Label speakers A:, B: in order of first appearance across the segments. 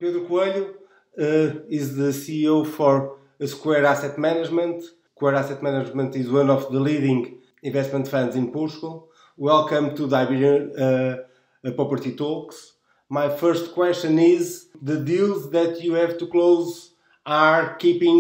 A: Pedro Coelho is the CEO for Square Asset Management. Square Asset Management is one of the leading investment funds in Portugal. Welcome to the Iberian Property Talks. My first question is, the deals that you have to close are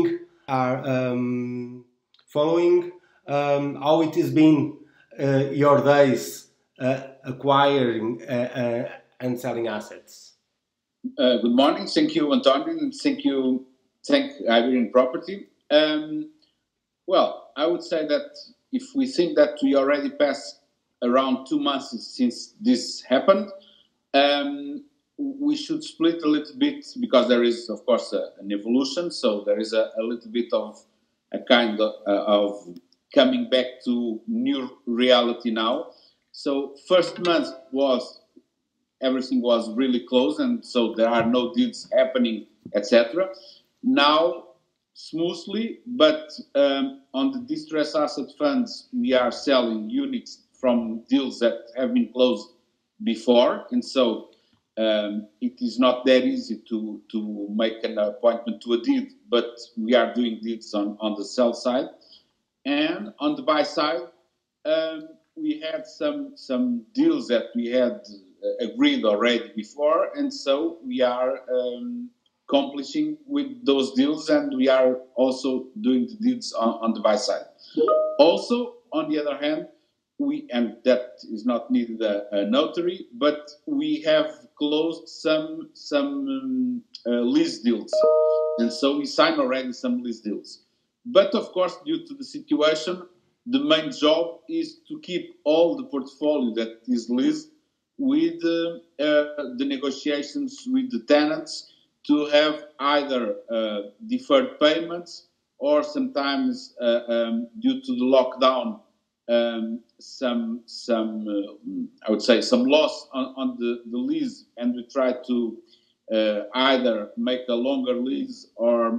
A: following how it has been your days acquiring and selling assets.
B: Good morning. Thank you, Antonio, and thank Iberian Property. Well, I would say that if we think that we already passed around 2 months since this happened, we should split a little bit, because there is, of course, an evolution. So there is a little bit of a kind of coming back to new reality now. So first month everything was really close, and so there are no deals happening, etc. Now, smoothly, but on the distressed asset funds, we are selling units from deals that have been closed before, and so it is not that easy to make an appointment to a deal, but we are doing deals on the sell side. And on the buy side, we had some deals that we had agreed already before, and so we are accomplishing with those deals, and we are also doing the deals on the buy side. Also, on the other hand, and that is not needed a notary, but we have closed some lease deals, and so we signed already some lease deals. But of course, due to the situation, the main job is to keep all the portfolio that is leased with the negotiations with the tenants to have either deferred payments, or sometimes due to the lockdown, some I would say some loss on the lease, and we try to either make a longer lease or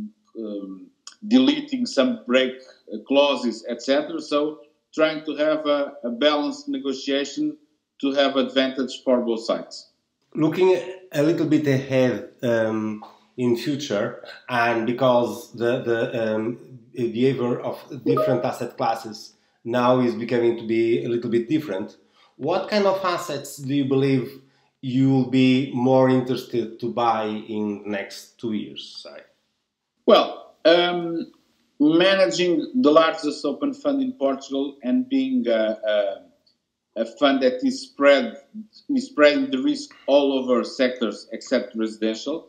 B: deleting some break clauses, etc. So trying to have a balanced negotiation to have advantage for both sides.
A: Looking a little bit ahead in future, and because the behavior of different asset classes now is becoming to be a little bit different, what kind of assets do you believe you will be more interested to buy in the next 2 years?
B: Well, managing the largest open fund in Portugal and being a fund that is spreading the risk all over sectors except residential,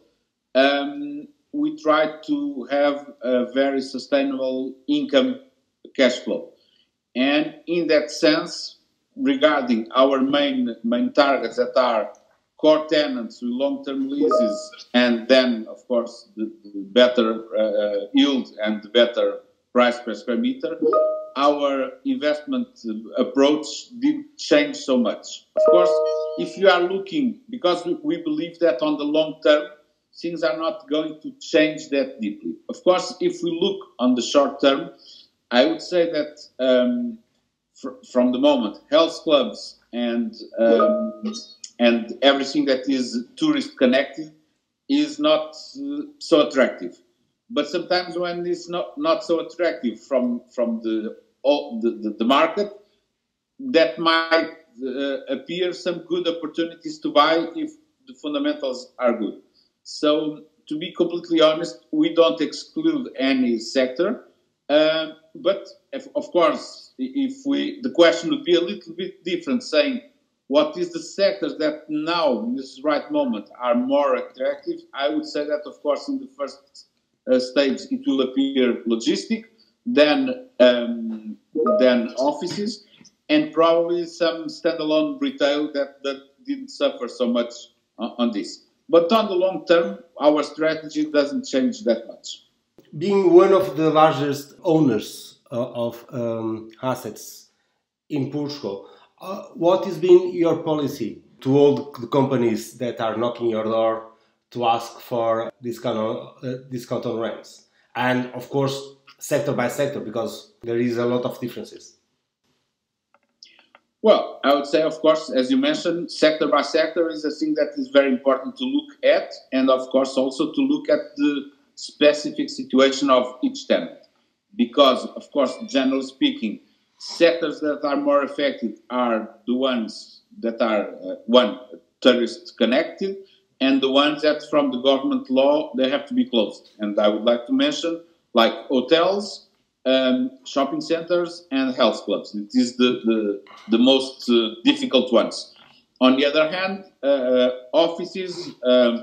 B: we try to have a very sustainable income cash flow. And in that sense, regarding our main targets that are core tenants with long-term leases, and then, of course, the better yield and the better price per square meter, our investment approach didn't change so much. Of course, if you are looking, because we believe that on the long term, things are not going to change that deeply. Of course, if we look on the short term, I would say that from the moment, health clubs and everything that is tourist connected is not so attractive. But sometimes when it's not so attractive from the market, that might appear some good opportunities to buy if the fundamentals are good. So to be completely honest, we don't exclude any sector. But of course, the question would be a little bit different, saying what is the sectors that now, in this right moment, are more attractive. I would say that, of course, in the first stage, it will appear logistic, then offices, and probably some standalone retail that didn't suffer so much on this. But on the long term, our strategy doesn't change that much.
A: Being one of the largest owners of assets in Portugal, what has been your policy to all the companies that are knocking your door to ask for discount on rents? And of course, sector by sector, because there is a lot of differences.
B: Well, I would say, of course, as you mentioned, sector by sector is a thing that is very important to look at, and of course also to look at the specific situation of each tenant. Because, of course, generally speaking, sectors that are more affected are the ones that are, one, tourist connected, and the ones that from the government law, they have to be closed. And I would like to mention, like hotels, shopping centers, and health clubs. It is the most difficult ones. On the other hand, offices,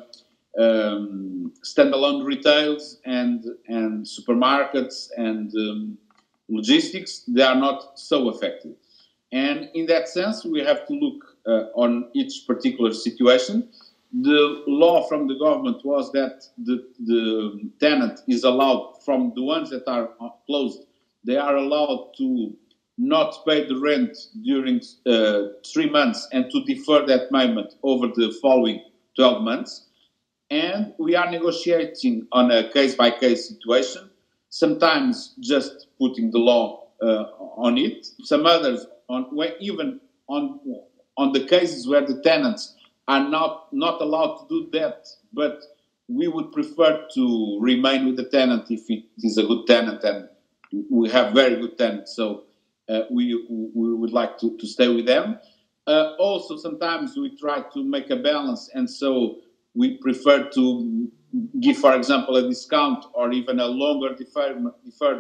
B: standalone retails, and supermarkets and logistics, they are not so affected. And in that sense, we have to look on each particular situation. The law from the government was that the tenant is allowed, from the ones that are closed, they are allowed to not pay the rent during 3 months and to defer that payment over the following 12 months. And we are negotiating on a case-by-case situation, sometimes just putting the law on it, some others even on the cases where the tenants are not allowed to do that, but we would prefer to remain with the tenant if it is a good tenant, and we have very good tenants, so we would like to stay with them. Also, sometimes we try to make a balance, and so we prefer to give, for example, a discount or even a longer deferment.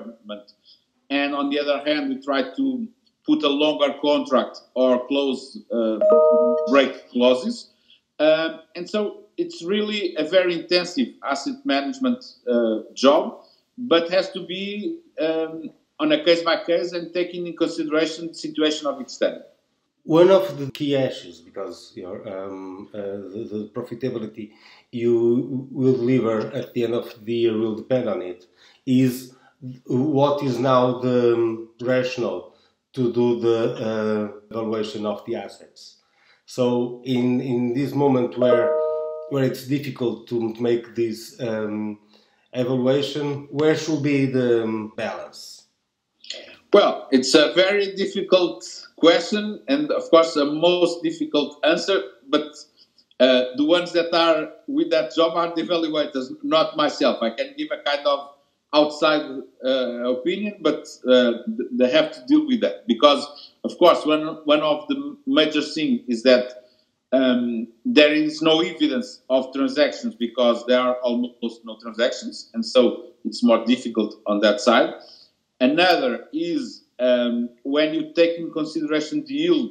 B: And on the other hand, we try to put a longer contract or close break clauses. And so it's really a very intensive asset management job, but has to be on a case by case and taking in consideration the situation of each tenant.
A: One of the key issues, because the profitability you will deliver at the end of the year will depend on it, is what is now the rationale to do the evaluation of the assets. So in this moment where it's difficult to make this evaluation, where should be the balance?
B: Well, it's a very difficult question, and of course, a most difficult answer. But the ones that are with that job are the evaluators, not myself. I can give a kind of outside opinion, but they have to deal with that because, of course, one of the major things is that there is no evidence of transactions because there are almost no transactions, and so it's more difficult on that side. Another is when you take in consideration the yield,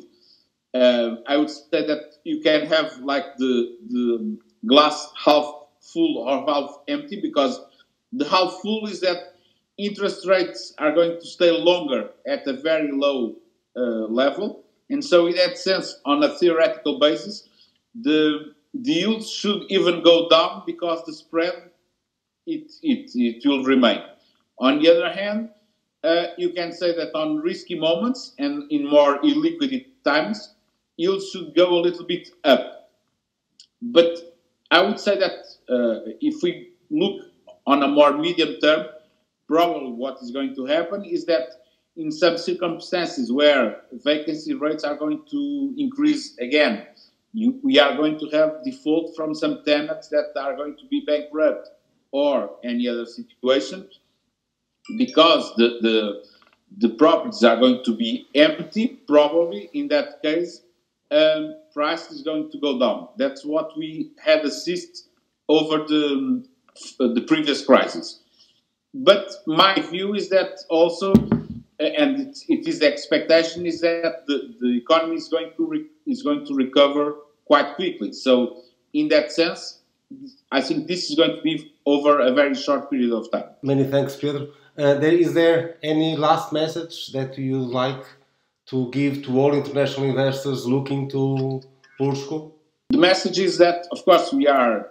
B: I would say that you can have like the glass half full or half empty, because the half full is that interest rates are going to stay longer at a very low level. And so in that sense, on a theoretical basis, the yields should even go down because the spread, it will remain. On the other hand, you can say that on risky moments and in more illiquid times, yields should go a little bit up. But I would say that if we look on a more medium term, probably what is going to happen is that in some circumstances where vacancy rates are going to increase again, we are going to have default from some tenants that are going to be bankrupt or any other situation, because the properties are going to be empty. Probably in that case, price is going to go down. That's what we had assist over the previous crisis. But my view is that also, and it is the expectation, is that the economy is going to recover quite quickly. So in that sense, I think this is going to be over a very short period of time.
A: Many thanks, Pedro. Is there any last message that you would like to give to all international investors looking to Portugal?
B: The message is that, of course, we are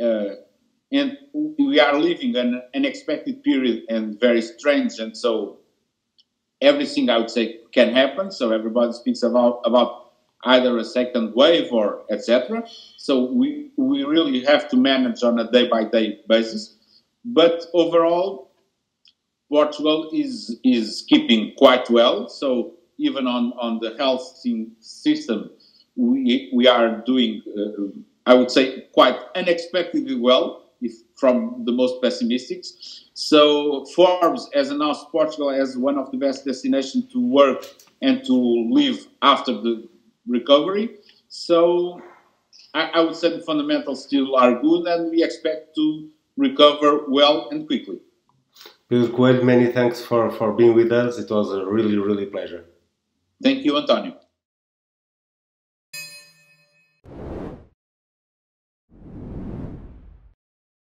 B: living an unexpected period and very strange, and so everything, I would say, can happen. So everybody speaks about either a second wave or etc. So we really have to manage on a day-by-day basis. But overall, Portugal is keeping quite well. So even on the health system, we are doing, I would say, quite unexpectedly well, if from the most pessimistic. So Forbes has announced Portugal as one of the best destinations to work and to live after the recovery. So I would say the fundamentals still are good, and we expect to recover well and quickly.
A: Pedro Coelho, many thanks for being with us. It was a really, really pleasure.
B: Thank you, Antonio.